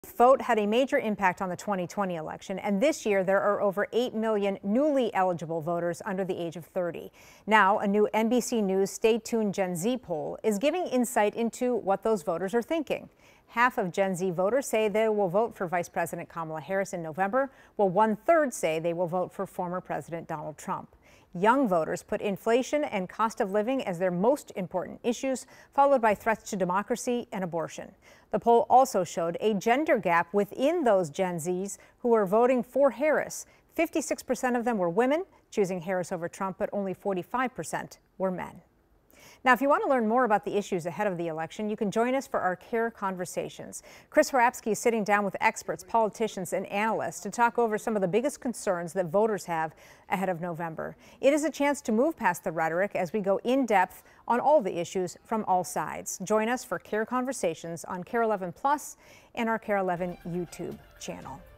Vote had a major impact on the 2020 election, and this year there are over 8 million newly eligible voters under the age of 30. Now, a new NBC News Stay Tuned Gen Z poll is giving insight into what those voters are thinking. Half of Gen Z voters say they will vote for Vice President Kamala Harris in November, while 1/3 say they will vote for former President Donald Trump. Young voters put inflation and cost of living as their most important issues, followed by threats to democracy and abortion. The poll also showed a gender gap within those Gen Zs who were voting for Harris. 56% of them were women, choosing Harris over Trump, but only 45% were men. Now, if you want to learn more about the issues ahead of the election, you can join us for our CARE Conversations. Chris Harapsky is sitting down with experts, politicians, and analysts to talk over some of the biggest concerns that voters have ahead of November. It is a chance to move past the rhetoric as we go in depth on all the issues from all sides. Join us for CARE Conversations on KARE 11 Plus and our KARE 11 YouTube channel.